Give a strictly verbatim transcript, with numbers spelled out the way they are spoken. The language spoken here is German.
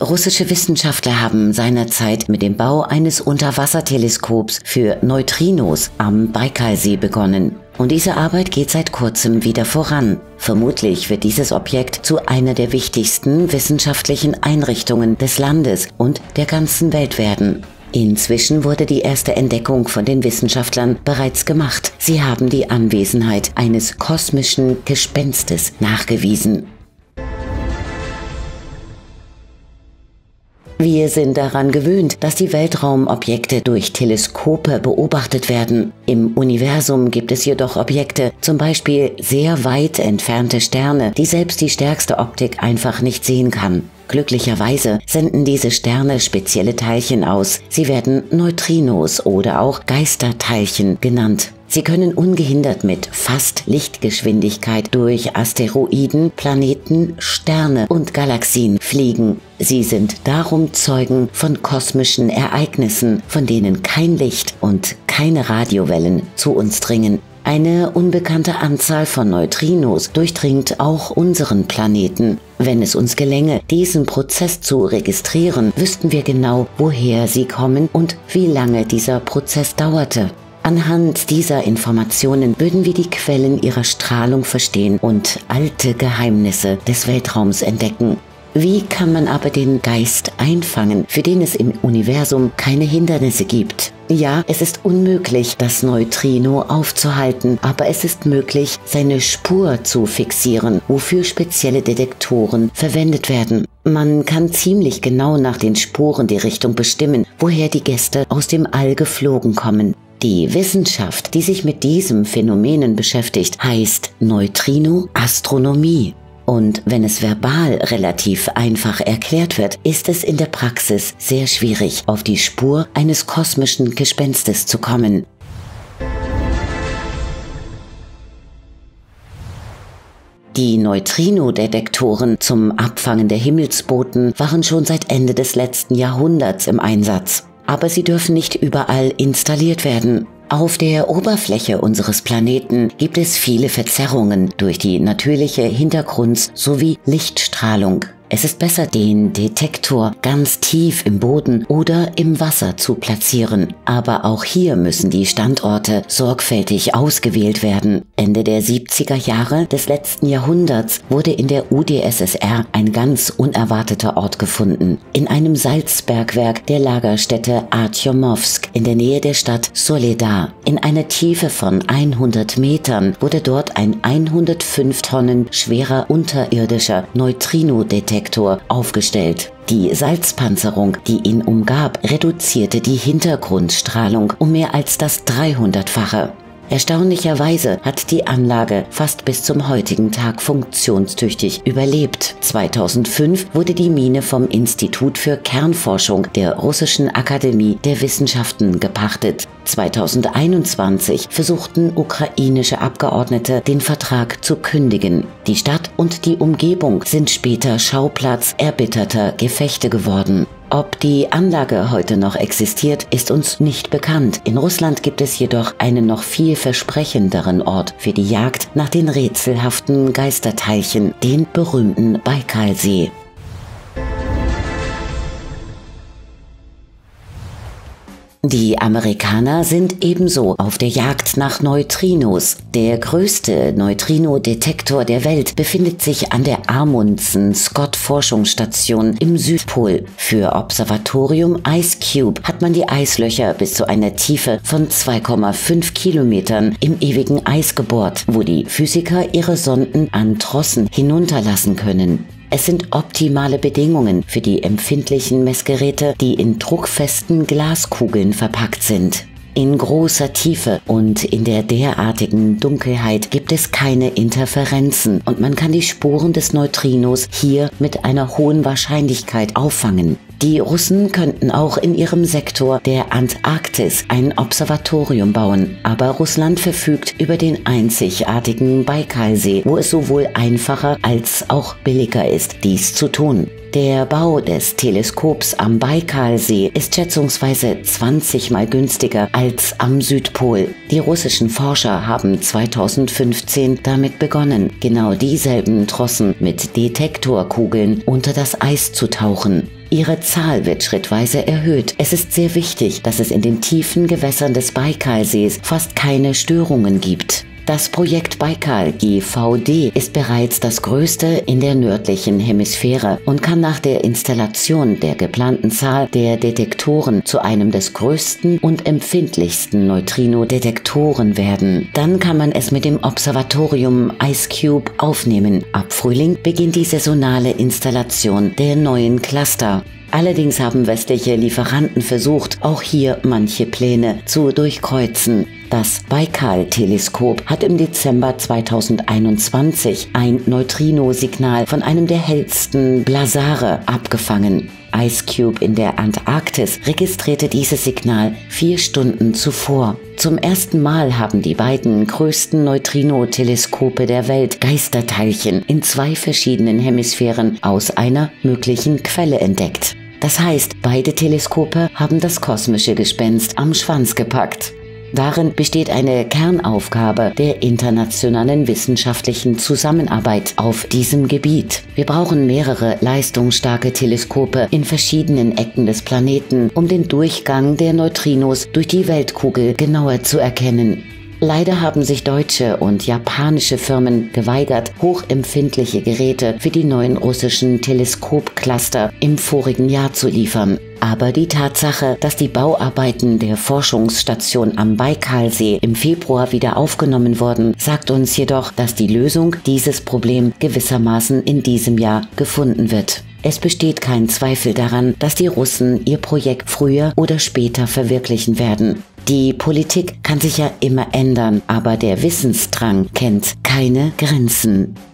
Russische Wissenschaftler haben seinerzeit mit dem Bau eines Unterwasserteleskops für Neutrinos am Baikalsee begonnen. Und diese Arbeit geht seit kurzem wieder voran. Vermutlich wird dieses Objekt zu einer der wichtigsten wissenschaftlichen Einrichtungen des Landes und der ganzen Welt werden. Inzwischen wurde die erste Entdeckung von den Wissenschaftlern bereits gemacht. Sie haben die Anwesenheit eines kosmischen Gespenstes nachgewiesen. Wir sind daran gewöhnt, dass die Weltraumobjekte durch Teleskope beobachtet werden. Im Universum gibt es jedoch Objekte, zum Beispiel sehr weit entfernte Sterne, die selbst die stärkste Optik einfach nicht sehen kann. Glücklicherweise senden diese Sterne spezielle Teilchen aus. Sie werden Neutrinos oder auch Geisterteilchen genannt. Sie können ungehindert mit fast Lichtgeschwindigkeit durch Asteroiden, Planeten, Sterne und Galaxien fliegen. Sie sind darum Zeugen von kosmischen Ereignissen, von denen kein Licht und keine Radiowellen zu uns dringen. Eine unbekannte Anzahl von Neutrinos durchdringt auch unseren Planeten. Wenn es uns gelänge, diesen Prozess zu registrieren, wüssten wir genau, woher sie kommen und wie lange dieser Prozess dauerte. Anhand dieser Informationen würden wir die Quellen ihrer Strahlung verstehen und alte Geheimnisse des Weltraums entdecken. Wie kann man aber den Geist einfangen, für den es im Universum keine Hindernisse gibt? Ja, es ist unmöglich, das Neutrino aufzuhalten, aber es ist möglich, seine Spur zu fixieren, wofür spezielle Detektoren verwendet werden. Man kann ziemlich genau nach den Spuren die Richtung bestimmen, woher die Gäste aus dem All geflogen kommen. Die Wissenschaft, die sich mit diesem Phänomenen beschäftigt, heißt Neutrino-Astronomie. Und wenn es verbal relativ einfach erklärt wird, ist es in der Praxis sehr schwierig, auf die Spur eines kosmischen Gespenstes zu kommen. Die Neutrino-Detektoren zum Abfangen der Himmelsboten waren schon seit Ende des letzten Jahrhunderts im Einsatz. Aber sie dürfen nicht überall installiert werden. Auf der Oberfläche unseres Planeten gibt es viele Verzerrungen durch die natürliche Hintergrunds- sowie Lichtstrahlung. Es ist besser, den Detektor ganz tief im Boden oder im Wasser zu platzieren. Aber auch hier müssen die Standorte sorgfältig ausgewählt werden. Ende der siebziger Jahre des letzten Jahrhunderts wurde in der U d S S R ein ganz unerwarteter Ort gefunden. In einem Salzbergwerk der Lagerstätte Artjomowsk in der Nähe der Stadt Soledar. In einer Tiefe von hundert Metern wurde dort ein hundertfünf Tonnen schwerer unterirdischer Neutrino-Detektor aufgestellt. Die Salzpanzerung, die ihn umgab, reduzierte die Hintergrundstrahlung um mehr als das dreihundertfache. Erstaunlicherweise hat die Anlage fast bis zum heutigen Tag funktionstüchtig überlebt. zweitausendfünf wurde die Mine vom Institut für Kernforschung der Russischen Akademie der Wissenschaften gepachtet. zweitausendeinundzwanzig versuchten ukrainische Abgeordnete, den Vertrag zu kündigen. Die Stadt und die Umgebung sind später Schauplatz erbitterter Gefechte geworden. Ob die Anlage heute noch existiert, ist uns nicht bekannt. In Russland gibt es jedoch einen noch viel versprechenderen Ort für die Jagd nach den rätselhaften Geisterteilchen, den berühmten Baikalsee. Die Amerikaner sind ebenso auf der Jagd nach Neutrinos. Der größte Neutrino-Detektor der Welt befindet sich an der Amundsen-Scott-Forschungsstation im Südpol. Für Observatorium IceCube hat man die Eislöcher bis zu einer Tiefe von zwei Komma fünf Kilometern im ewigen Eis gebohrt, wo die Physiker ihre Sonden an Trossen hinunterlassen können. Es sind optimale Bedingungen für die empfindlichen Messgeräte, die in druckfesten Glaskugeln verpackt sind. In großer Tiefe und in der derartigen Dunkelheit gibt es keine Interferenzen und man kann die Spuren des Neutrinos hier mit einer hohen Wahrscheinlichkeit auffangen. Die Russen könnten auch in ihrem Sektor der Antarktis ein Observatorium bauen, aber Russland verfügt über den einzigartigen Baikalsee, wo es sowohl einfacher als auch billiger ist, dies zu tun. Der Bau des Teleskops am Baikalsee ist schätzungsweise zwanzig Mal günstiger als am Südpol. Die russischen Forscher haben zweitausendfünfzehn damit begonnen, genau dieselben Trossen mit Detektorkugeln unter das Eis zu tauchen. Ihre Zahl wird schrittweise erhöht. Es ist sehr wichtig, dass es in den tiefen Gewässern des Baikalsees fast keine Störungen gibt. Das Projekt Baikal G V D ist bereits das größte in der nördlichen Hemisphäre und kann nach der Installation der geplanten Zahl der Detektoren zu einem des größten und empfindlichsten Neutrino-Detektoren werden. Dann kann man es mit dem Observatorium IceCube aufnehmen. Ab Frühling beginnt die saisonale Installation der neuen Cluster. Allerdings haben westliche Lieferanten versucht, auch hier manche Pläne zu durchkreuzen. Das Baikal-Teleskop hat im Dezember zweitausendeinundzwanzig ein Neutrino-Signal von einem der hellsten Blazare abgefangen. IceCube in der Antarktis registrierte dieses Signal vier Stunden zuvor. Zum ersten Mal haben die beiden größten Neutrino-Teleskope der Welt Geisterteilchen in zwei verschiedenen Hemisphären aus einer möglichen Quelle entdeckt. Das heißt, beide Teleskope haben das kosmische Gespenst am Schwanz gepackt. Darin besteht eine Kernaufgabe der internationalen wissenschaftlichen Zusammenarbeit auf diesem Gebiet. Wir brauchen mehrere leistungsstarke Teleskope in verschiedenen Ecken des Planeten, um den Durchgang der Neutrinos durch die Weltkugel genauer zu erkennen. Leider haben sich deutsche und japanische Firmen geweigert, hochempfindliche Geräte für die neuen russischen Teleskopcluster im vorigen Jahr zu liefern. Aber die Tatsache, dass die Bauarbeiten der Forschungsstation am Baikalsee im Februar wieder aufgenommen wurden, sagt uns jedoch, dass die Lösung dieses Problems gewissermaßen in diesem Jahr gefunden wird. Es besteht kein Zweifel daran, dass die Russen ihr Projekt früher oder später verwirklichen werden. Die Politik kann sich ja immer ändern, aber der Wissensdrang kennt keine Grenzen.